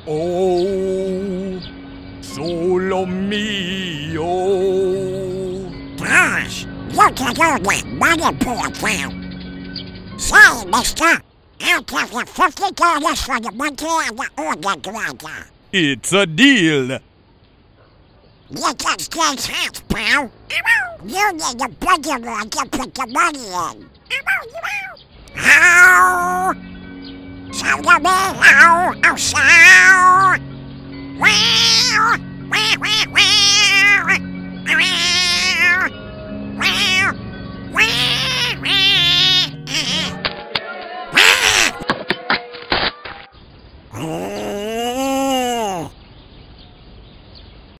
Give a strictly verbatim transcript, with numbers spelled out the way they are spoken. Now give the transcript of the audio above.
Oh, solo mio. Gosh, look at all that money pulled out. Say, mister, I'll give you fifty dollars for the monkey and the organ grinder. It's a deal. You just can't have, pal. You need a bigger one to put the money in. How? So the me how? Oh, so? Wow! Wow, wow, wow!